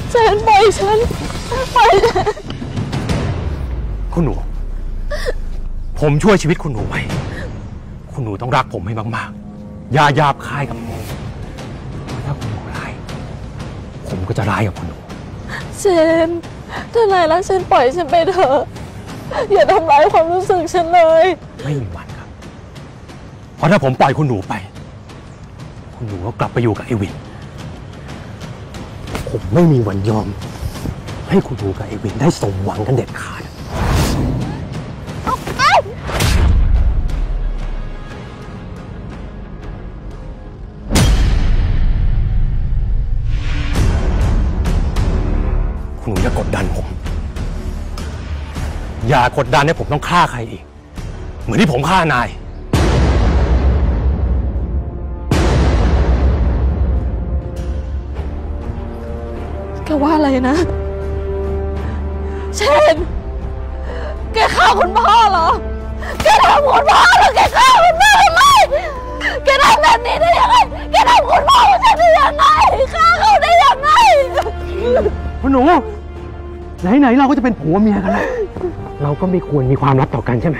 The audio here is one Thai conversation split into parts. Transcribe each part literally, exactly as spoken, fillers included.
เซนปล่อยฉันปล่อยฉันคุณหนูผมช่วยชีวิตคุณหนูไว้คุณหนูต้องรักผมให้มากๆอย่าหยาบคายกับผมถ้าคุณหนูร้ายผมก็จะร้ายกับคุณหนูเซนถ้านายรักฉันปล่อยฉันไปเถอะอย่าทำร้ายความรู้สึกฉันเลยไม่มีวันครับเพราะถ้าผมปล่อยคุณหนูไปคุณหนูก็กลับไปอยู่กับไอ้วินผมไม่มีวันยอมให้คุณหนูกับไอ้วินได้สมหวังกันเด็ดขาดคุณหนูอย่ากดดันผมอย่ากดดันให้ผมต้องฆ่าใครอีกเหมือนที่ผมฆ่านายแกว่าอะไรนะเชนแกฆ่าคุณพ่อเหรอแกทำคุณพ่อเหรอแกฆ่าคุณพ่อทำไมแกทำแบบนี้ได้ยังไงแกทำคุณพ่อของฉันได้ยังไงฆ่าเขาได้ยังไงคุณหนูไหนๆเราก็จะเป็นผัวเมียกันแล้วเราก็ไม่ควรมีความลับต่อกันใช่ไหม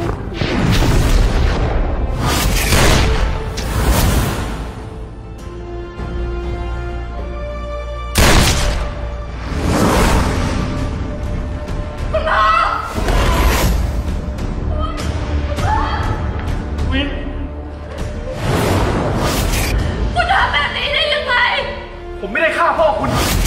วินคุณทำแบบนี้ได้ยังไงผมไม่ได้ฆ่าพ่อคุณ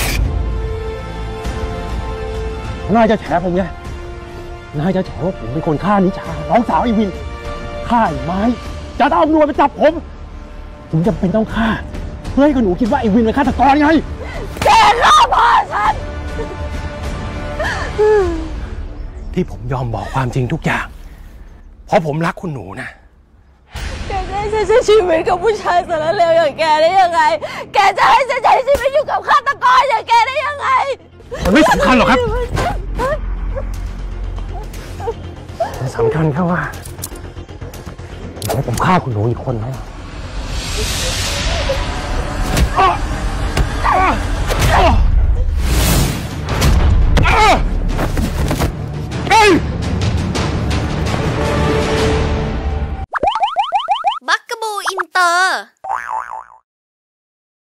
นายจะแฉผมไงนายจะแฉว่าผมเป็นคนฆ่านิชาน้องสาวไอ้วินฆ่าไอ้ไม้จะเอาตำรวจมาจับผมผมจำเป็นต้องฆ่าเพื่อให้คุณหนูคิดว่าไอ้วินเป็นฆาตกรไงแกฆ่าพ่อฉันที่ผมยอมบอกความจริงทุกอย่างเพราะผมรักคุณหนูนะแกจะให้ฉันใช้ชีวิตกับผู้ชายสารเลวอย่างแกได้ยังไงแกจะให้ฉันใช้ชีวิตอยู่กับฆาตกรอย่างแกได้ยังไงมันไม่สำคัญหรอกครับมันสำคัญแค่ว่าผมฆ่าคุณหนูอีกคนแล้ว